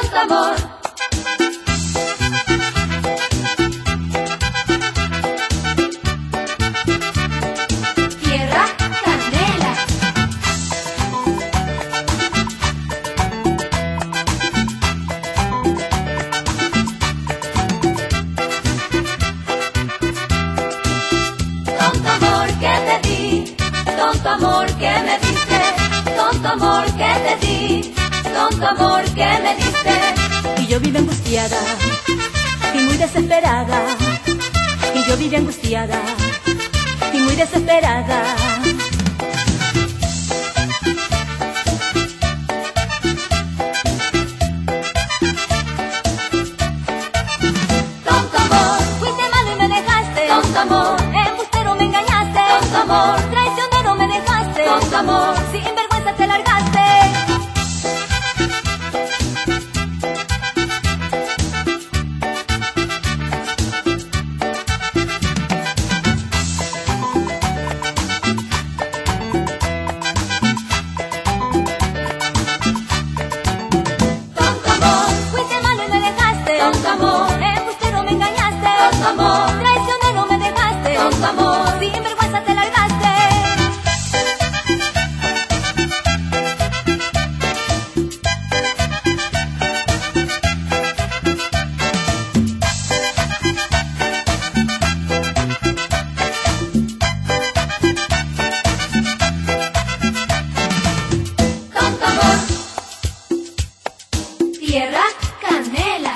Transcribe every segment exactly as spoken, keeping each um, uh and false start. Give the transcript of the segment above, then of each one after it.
tonto amor. Tierra Canela. Tonto amor que te di, tonto amor que me diste, tonto amor que te di, tonto amor que me diste. Y yo vivo angustiada y muy desesperada, y yo vivo angustiada y muy desesperada. Tonto amor, Fuiste malo y me dejaste, tonto amor, embustero me engañaste, tonto amor, traicionero me dejaste, tonto amor. sin vergüenza te largaste. Tonto amor, Fuiste malo y me dejaste, tonto amor, embustero me engañaste, tonto amor, traicionero me dejaste, tonto amor. sin vergüenza te largaste. Tonto amor. Tierra Canela.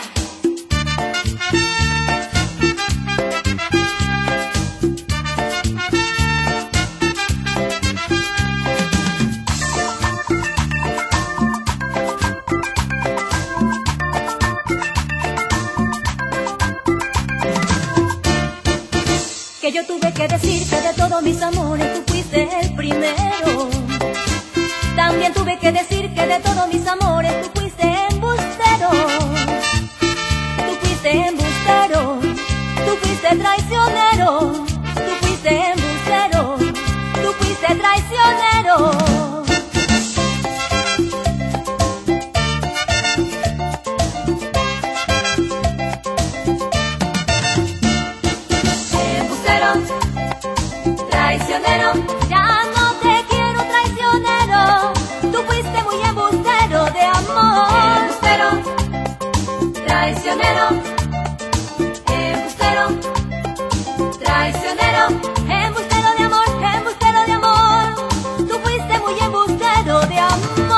Que yo tuve que decir que de todos mis amores tú fuiste el primero. También tuve que decir que de todos mis amores tú fuiste embustero. Tú fuiste embustero, tú fuiste traicionero, tú fuiste embustero, tú fuiste traicionero. Embustero, traicionero, Ya no te quiero traicionero, tú fuiste muy embustero de amor. embustero, traicionero, embustero, traicionero. Embustero de amor, embustero de amor, tú fuiste muy embustero de amor.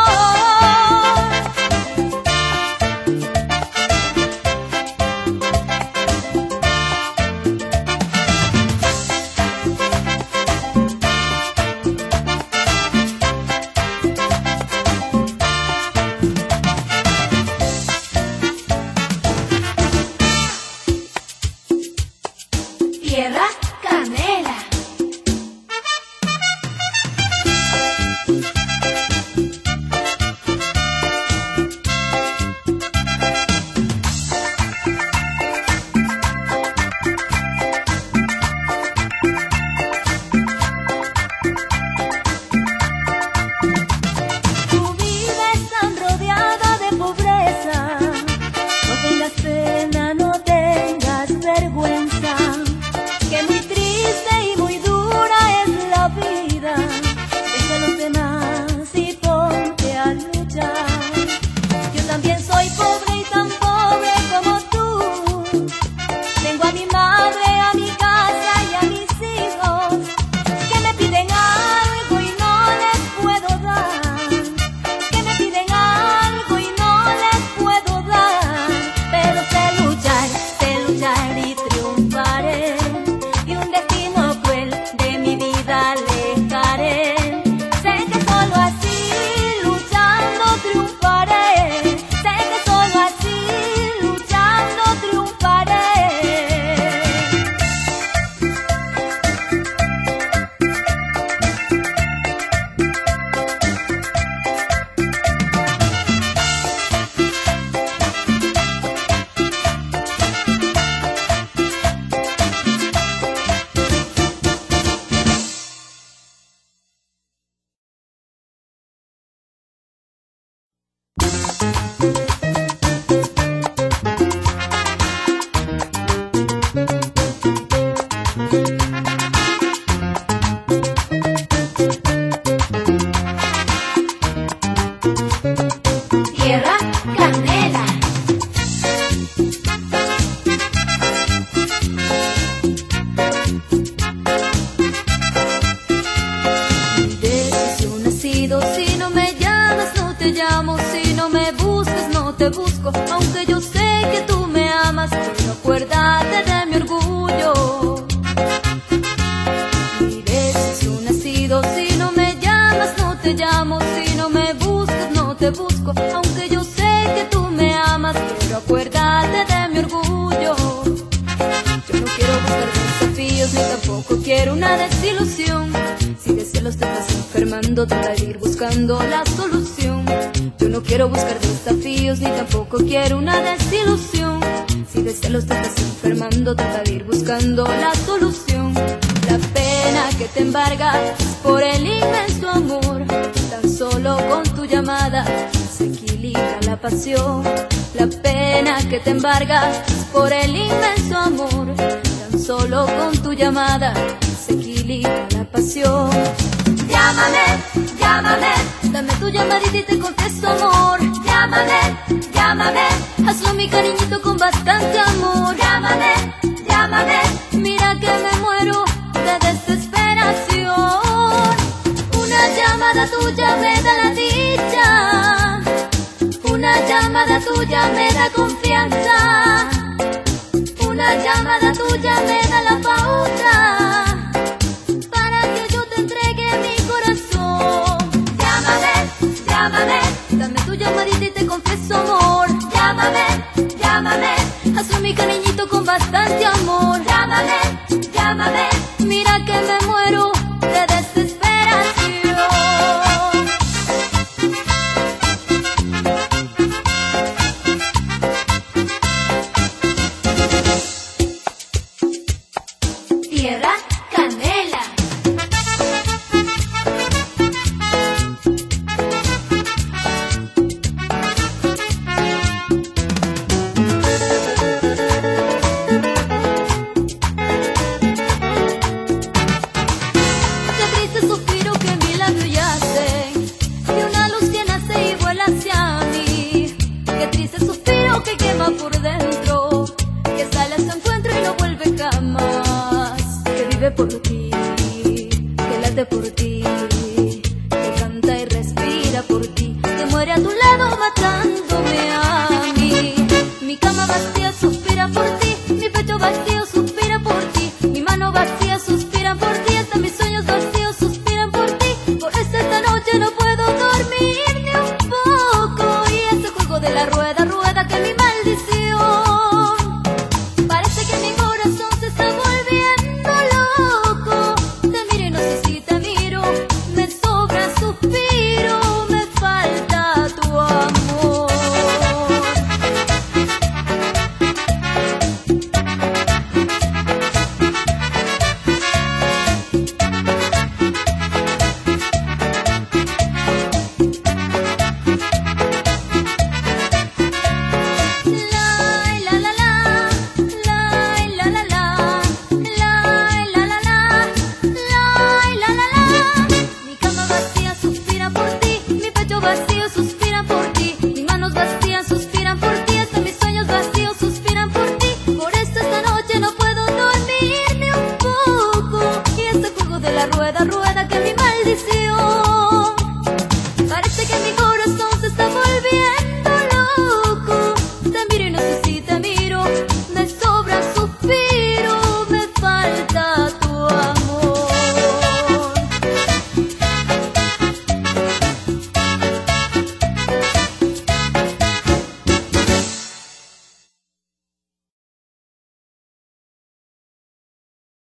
te busco, aunque yo sé que tú me amas, pero acuérdate de mi orgullo. Mi decisión ha sido, si no me llamas no te llamo, si no me buscas no te busco, aunque yo sé que tú me amas, pero acuérdate de mi orgullo. Yo no quiero buscar desafíos ni tampoco quiero una desilusión. Si de celos te estás enfermando, trata de ir buscando la solución. Yo no quiero buscar desafíos ni tampoco quiero una desilusión. Si de celos te estás enfermando, trata de ir buscando la solución. La pena que te embarga es por el inmenso amor. Tan solo con tu llamada se equilibra la pasión. La pena que te embarga es por el inmenso amor. Tan solo con tu llamada se equilibra la pasión. Llámame, llámame, dame tu llamadita y te confieso amor. llámame, llámame, Hazlo mi cariñito con bastante amor. llámame, llámame, Mira que me muero de desesperación. Una llamada tuya me da la dicha, una llamada tuya me da confianza, una llamada tuya me da la pauta para que yo te entregue mi corazón. llámame, llámame, Dame tu llamadita y te confieso amor. llámame, llámame, Hazlo mi cariñito con bastante amor. llámame, llámame, Mira que me muero de desesperación. Tierra Canela. Qué triste suspiro que mi labio yace, de una luz que nace y vuela hacia mí. Qué triste suspiro que quema por dentro, que sale a su encuentro y no vuelve jamás. Que vive por ti, que late por ti, que canta y respira por ti, que muere a tu lado matándome a